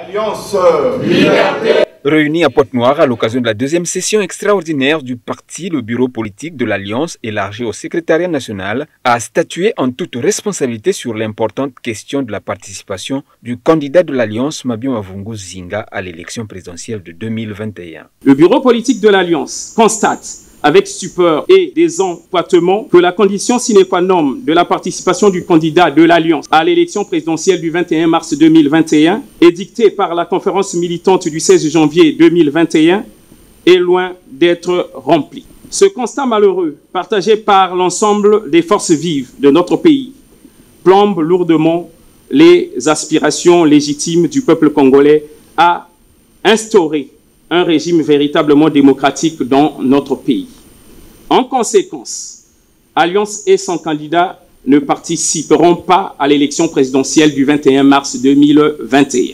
Alliance Liberté. Réunis à Pointe-Noire à l'occasion de la deuxième session extraordinaire du parti, le bureau politique de l'Alliance, élargi au secrétariat national, a statué en toute responsabilité sur l'importante question de la participation du candidat de l'Alliance, Mabio Mavungo Zinga, à l'élection présidentielle de 2021. Le bureau politique de l'Alliance constate avec stupeur et désempoitement que la condition sine qua non de la participation du candidat de l'Alliance à l'élection présidentielle du 21 mars 2021, édictée par la conférence militante du 16 janvier 2021, est loin d'être remplie. Ce constat malheureux, partagé par l'ensemble des forces vives de notre pays, plombe lourdement les aspirations légitimes du peuple congolais à instaurer un régime véritablement démocratique dans notre pays. En conséquence, Alliance et son candidat ne participeront pas à l'élection présidentielle du 21 mars 2021.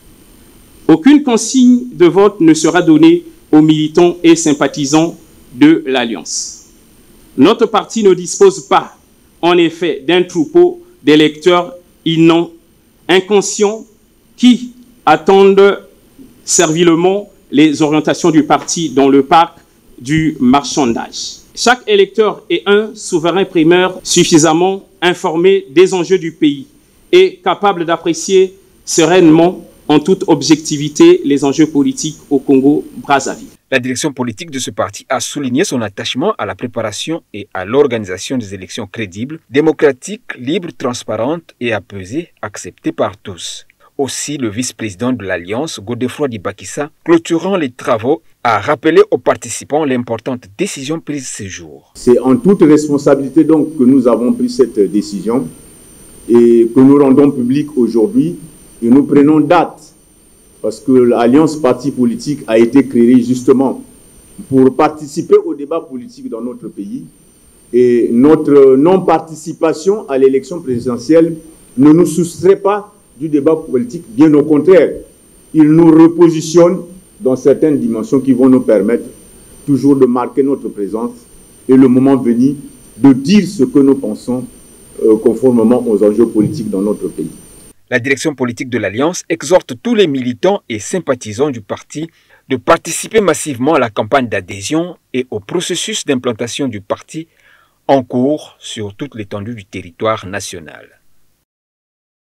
Aucune consigne de vote ne sera donnée aux militants et sympathisants de l'Alliance. Notre parti ne dispose pas, en effet, d'un troupeau d'électeurs inconscients qui attendent servilement les orientations du parti dans le parc du marchandage. Chaque électeur est un souverain primeur suffisamment informé des enjeux du pays et capable d'apprécier sereinement, en toute objectivité, les enjeux politiques au Congo-Brazzaville. La direction politique de ce parti a souligné son attachement à la préparation et à l'organisation des élections crédibles, démocratiques, libres, transparentes et apaisées, acceptées par tous. Aussi, le vice-président de l'Alliance, Godefroid Dibakissa, clôturant les travaux, a rappelé aux participants l'importante décision prise ce jour. C'est en toute responsabilité donc que nous avons pris cette décision et que nous rendons publique aujourd'hui et nous prenons date parce que l'Alliance Parti Politique a été créée justement pour participer au débat politique dans notre pays et notre non-participation à l'élection présidentielle ne nous soustrait pas du débat politique, bien au contraire, il nous repositionne dans certaines dimensions qui vont nous permettre toujours de marquer notre présence et le moment venu de dire ce que nous pensons conformément aux enjeux politiques dans notre pays. La direction politique de l'Alliance exhorte tous les militants et sympathisants du parti de participer massivement à la campagne d'adhésion et au processus d'implantation du parti en cours sur toute l'étendue du territoire national.